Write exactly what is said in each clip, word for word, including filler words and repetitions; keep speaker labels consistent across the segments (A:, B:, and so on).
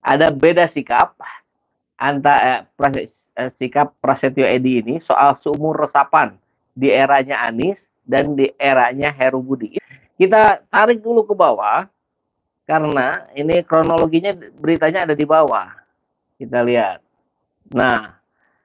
A: ada beda sikap antara eh, eh, sikap Prasetyo Edy ini soal sumur resapan di eranya Anies dan di eranya Heru Budi. Kita tarik dulu ke bawah, karena ini kronologinya beritanya ada di bawah. Kita lihat. Nah,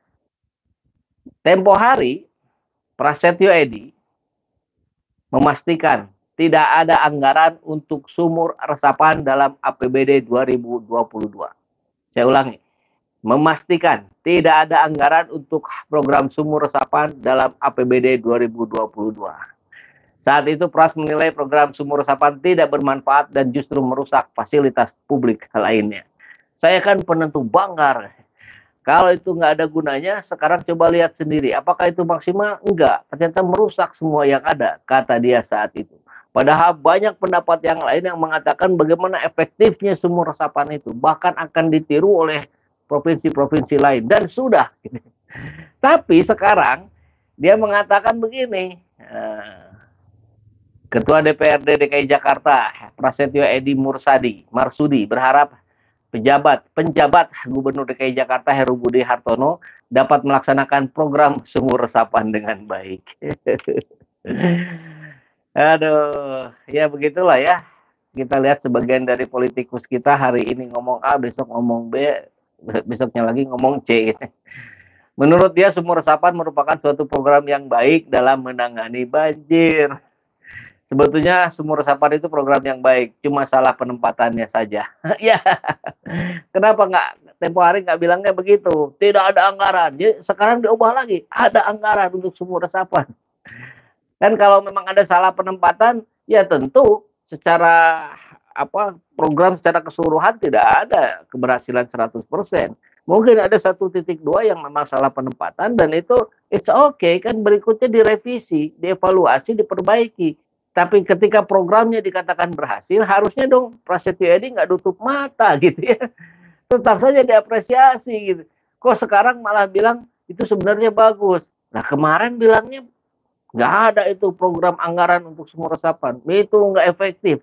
A: tempo hari Prasetyo Edy memastikan tidak ada anggaran untuk sumur resapan dalam A P B D dua ribu dua puluh dua. Saya ulangi, memastikan tidak ada anggaran untuk program sumur resapan dalam A P B D dua ribu dua puluh dua. Saat itu Pras menilai program sumur resapan tidak bermanfaat dan justru merusak fasilitas publik lainnya. Saya kan penentu banggar. Kalau itu nggak ada gunanya, sekarang coba lihat sendiri. Apakah itu maksimal? Enggak. Ternyata merusak semua yang ada, kata dia saat itu. Padahal banyak pendapat yang lain yang mengatakan bagaimana efektifnya sumur resapan itu. Bahkan akan ditiru oleh provinsi-provinsi lain. Dan sudah. Tapi sekarang dia mengatakan begini. Ketua D P R D D K I Jakarta, Prasetyo Edy Mursadi, Marsudi, berharap pejabat penjabat Gubernur D K I Jakarta Heru Budi Hartono dapat melaksanakan program sumur resapan dengan baik. Aduh, ya begitulah ya. Kita lihat sebagian dari politikus kita hari ini ngomong A, besok ngomong B, besoknya lagi ngomong C. Menurut dia, sumur resapan merupakan suatu program yang baik dalam menangani banjir. Sebetulnya sumur resapan itu program yang baik, cuma salah penempatannya saja. Ya, kenapa nggak tempo hari nggak bilangnya begitu? Tidak ada anggaran. Jadi, sekarang diubah lagi, ada anggaran untuk sumur resapan. Dan kalau memang ada salah penempatan, ya tentu secara apa program secara keseluruhan tidak ada keberhasilan seratus persen. Mungkin ada satu titik dua yang memang salah penempatan, dan itu it's okay, kan berikutnya direvisi, dievaluasi, diperbaiki. Tapi ketika programnya dikatakan berhasil, harusnya dong Prasetyo Edy nggak tutup mata gitu ya. Tetap saja diapresiasi gitu. Kok sekarang malah bilang itu sebenarnya bagus. Nah, kemarin bilangnya nggak ada itu program anggaran untuk sumur resapan. Itu nggak efektif.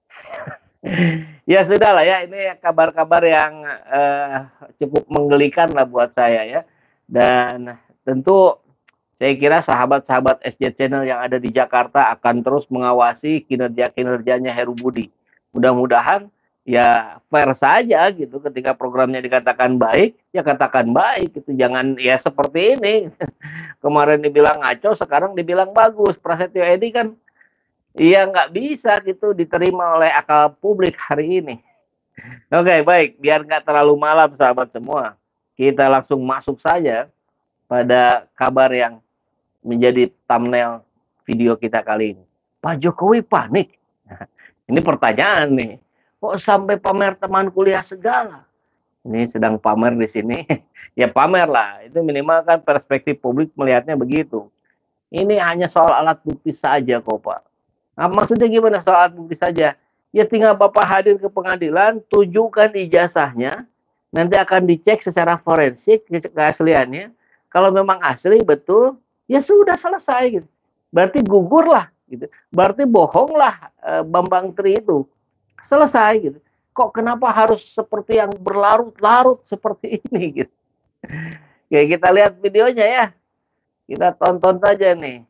A: Ya sudah lah ya, ini kabar-kabar yang uh, cukup menggelikan lah buat saya ya. Dan tentu saya kira sahabat-sahabat S J Channel yang ada di Jakarta akan terus mengawasi kinerja-kinerjanya Heru Budi. Mudah-mudahan ya fair saja gitu, ketika programnya dikatakan baik, ya katakan baik gitu. Jangan ya seperti ini. Kemarin dibilang ngaco, sekarang dibilang bagus. Prasetyo Edy kan iya nggak bisa gitu diterima oleh akal publik hari ini. Oke, baik. Biar nggak terlalu malam sahabat semua, kita langsung masuk saja pada kabar yang menjadi thumbnail video kita kali ini. Pak Jokowi panik. Nah, ini pertanyaan nih. Kok sampai pamer teman kuliah segala? Ini sedang pamer di sini. Ya pamer lah. Itu minimal kan perspektif publik melihatnya begitu. Ini hanya soal alat bukti saja kok Pak. Nah, maksudnya gimana soal alat bukti saja? Ya tinggal Bapak hadir ke pengadilan, tunjukkan ijazahnya, nanti akan dicek secara forensik keasliannya. Kalau memang asli betul, ya sudah selesai gitu. Berarti gugurlah gitu. Berarti bohonglah e, Bambang Tri itu. Selesai gitu. Kok kenapa harus seperti yang berlarut-larut seperti ini gitu. Ya kita lihat videonya ya. Kita tonton saja nih.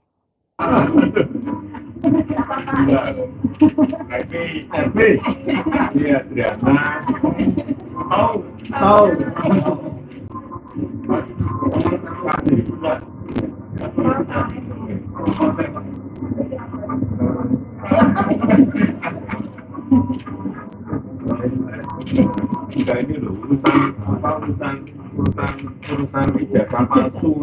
B: Enggak, ini loh urusan apa urusan urusan urusan ijazah palsu.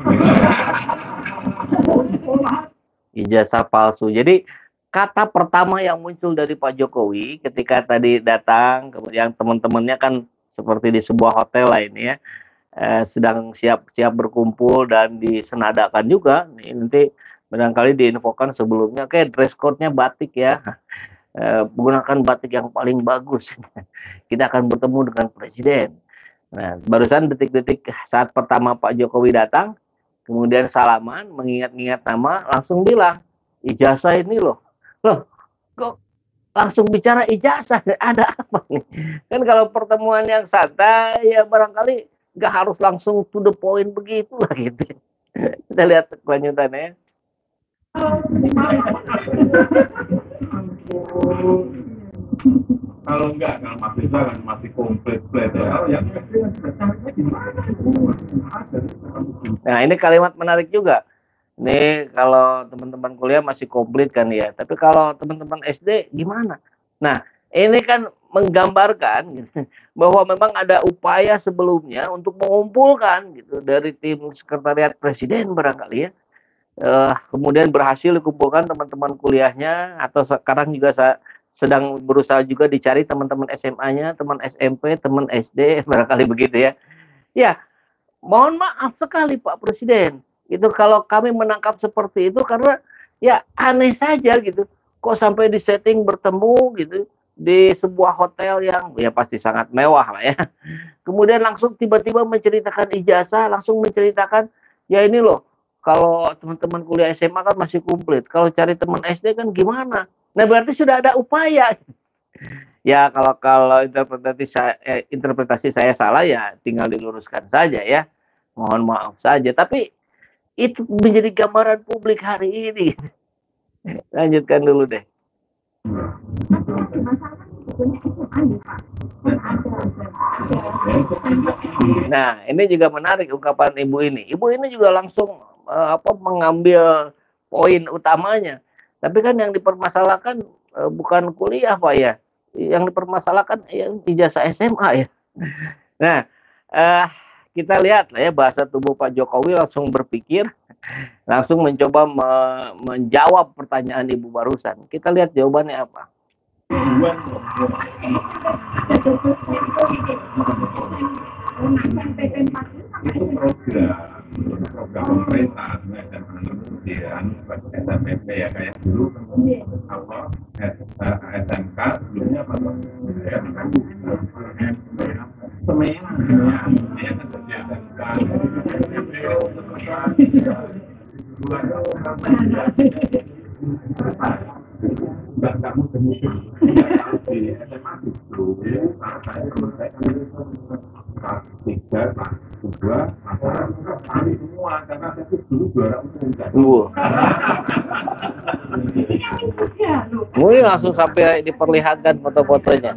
A: Ijazah palsu. Jadi kata pertama yang muncul dari Pak Jokowi ketika tadi datang, kemudian teman-temannya kan seperti di sebuah hotel lah ini ya, eh, sedang siap-siap berkumpul dan disenadakan juga. Nih, nanti barangkali diinfokan sebelumnya, kayak dress code-nya batik ya. Eh, menggunakan batik yang paling bagus. Kita akan bertemu dengan presiden. Nah, barusan detik-detik saat pertama Pak Jokowi datang, kemudian salaman, mengingat-ingat nama, langsung bilang, ijazah ini loh. Loh, kok langsung bicara ijazah, ada apa nih? Kan kalau pertemuan yang santai ya barangkali nggak harus langsung to the point begitu lah gitu. Kita lihat kelanjutannya.
B: Kalau enggak, kalau masih kan masih komplit ya. Yang
A: Nah ini kalimat menarik juga. Ini kalau teman-teman kuliah masih komplit kan ya. Tapi kalau teman-teman S D gimana? Nah ini kan menggambarkan gitu, bahwa memang ada upaya sebelumnya untuk mengumpulkan gitu dari tim sekretariat presiden barangkali ya. Uh, kemudian berhasil dikumpulkan teman-teman kuliahnya, atau sekarang juga saya sedang berusaha juga dicari teman-teman S M A-nya, teman S M P, teman S D, barangkali begitu ya. Ya, mohon maaf sekali Pak Presiden, itu kalau kami menangkap seperti itu karena ya aneh saja gitu, kok sampai di setting bertemu gitu di sebuah hotel yang ya pasti sangat mewah lah ya. Kemudian langsung tiba-tiba menceritakan ijazah, langsung menceritakan ya ini loh, kalau teman-teman kuliah S M A kan masih komplit, kalau cari teman S D kan gimana? Nah berarti sudah ada upaya. Ya kalau kalau interpretasi saya, eh, interpretasi saya salah ya tinggal diluruskan saja ya. Mohon maaf saja. Tapi itu menjadi gambaran publik hari ini. Lanjutkan dulu deh. Nah ini juga menarik ungkapan ibu ini. Ibu ini juga langsung uh, apa mengambil poin utamanya. Tapi kan yang dipermasalahkan uh, bukan kuliah Pak ya. Yang dipermasalahkan ya, ijazah S M A ya. Nah, uh, kita lihat lah ya bahasa tubuh Pak Jokowi langsung berpikir, langsung mencoba me menjawab pertanyaan ibu barusan. Kita lihat jawabannya apa.
B: Itu program program pemerintah dan kemudian S M P ya kayak dulu apa S M K sebelumnya apa semuanya nggak nggak mudah mudah di S M A itu saya kelas tiga kelas dua kami semua karena saya dulu juara umum.
A: Mungkin langsung sampai diperlihatkan foto-fotonya.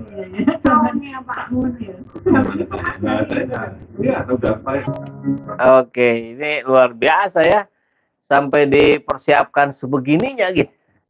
A: Oke, ini luar biasa ya. Sampai dipersiapkan sebegininya gitu.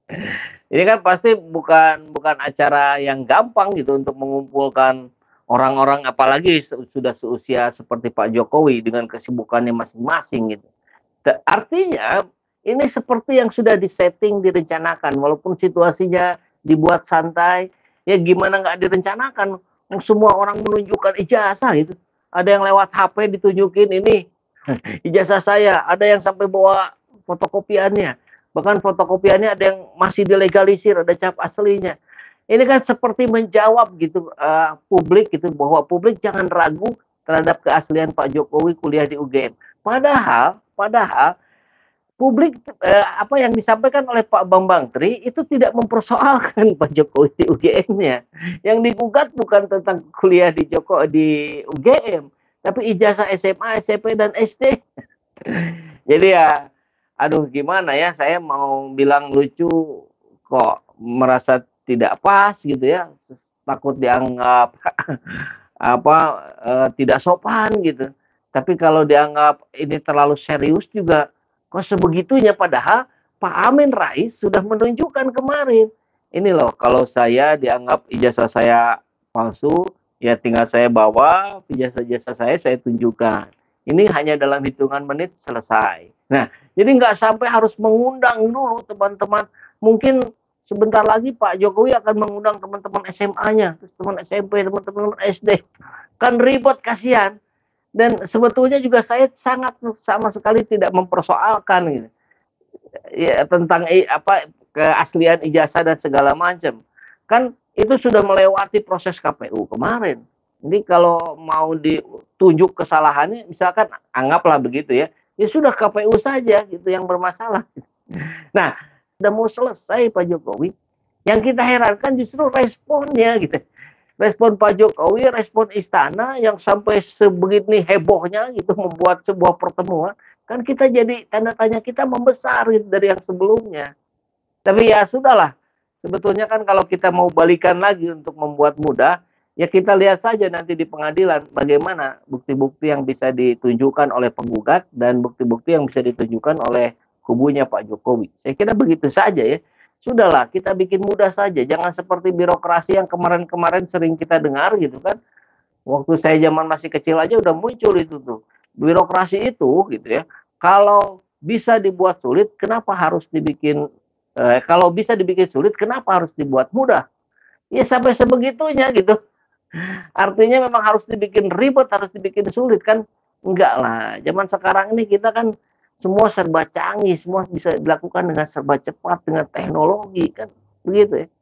A: Ini kan pasti bukan bukan acara yang gampang gitu untuk mengumpulkan orang-orang, apalagi sudah seusia seperti Pak Jokowi dengan kesibukannya masing-masing gitu. Artinya ini seperti yang sudah disetting, direncanakan, walaupun situasinya dibuat santai, ya gimana nggak direncanakan? Semua orang menunjukkan ijazah gitu. Ada yang lewat H P ditunjukin ini ijazah saya, ada yang sampai bawa fotokopiannya, bahkan fotokopiannya ada yang masih dilegalisir, ada cap aslinya. Ini kan seperti menjawab gitu uh, publik gitu, bahwa publik jangan ragu terhadap keaslian Pak Jokowi kuliah di U G M. Padahal, padahal publik eh, apa yang disampaikan oleh Pak Bambang Tri itu tidak mempersoalkan Pak Jokowi di U G M-nya. Yang digugat bukan tentang kuliah di Joko di U G M, tapi ijazah S M A, S M P dan S D. Jadi ya, aduh gimana ya, saya mau bilang lucu kok merasa tidak pas gitu ya, takut dianggap apa eh, tidak sopan gitu. Tapi kalau dianggap ini terlalu serius juga kok sebegitunya, padahal Pak Amin Rais sudah menunjukkan kemarin. Ini loh, kalau saya dianggap ijazah saya palsu, ya tinggal saya bawa ijazah-ijazah saya, saya tunjukkan. Ini hanya dalam hitungan menit selesai. Nah, jadi nggak sampai harus mengundang dulu teman-teman. Mungkin sebentar lagi Pak Jokowi akan mengundang teman-teman S M A-nya, teman S M P, teman-teman S D. Kan ribet, kasihan. Dan sebetulnya juga saya sangat sama sekali tidak mempersoalkan gitu, ya, tentang apa keaslian ijazah dan segala macam. Kan itu sudah melewati proses K P U kemarin. Jadi kalau mau ditunjuk kesalahannya, misalkan anggaplah begitu ya, ya sudah K P U saja gitu yang bermasalah. Nah, sudah mau selesai Pak Jokowi, Yang kita herankan justru responnya gitu. Respon Pak Jokowi, respon istana yang sampai sebegini hebohnya gitu membuat sebuah pertemuan, kan kita jadi tanda tanya kita membesar gitu dari yang sebelumnya. Tapi ya sudahlah, sebetulnya kan kalau kita mau balikan lagi untuk membuat mudah, ya kita lihat saja nanti di pengadilan bagaimana bukti-bukti yang bisa ditunjukkan oleh penggugat dan bukti-bukti yang bisa ditunjukkan oleh kubunya Pak Jokowi. Saya kira begitu saja ya. Sudahlah, kita bikin mudah saja. Jangan seperti birokrasi yang kemarin-kemarin sering kita dengar gitu kan. Waktu saya zaman masih kecil aja udah muncul itu tuh. Birokrasi itu gitu ya. Kalau bisa dibuat sulit, kenapa harus dibikin eh, kalau bisa dibikin sulit, kenapa harus dibuat mudah? Ya sampai sebegitunya gitu. Artinya memang harus dibikin ribet, harus dibikin sulit kan? Enggak lah. Zaman sekarang ini kita kan semua serba canggih, semua bisa dilakukan dengan serba cepat, dengan teknologi kan, begitu ya.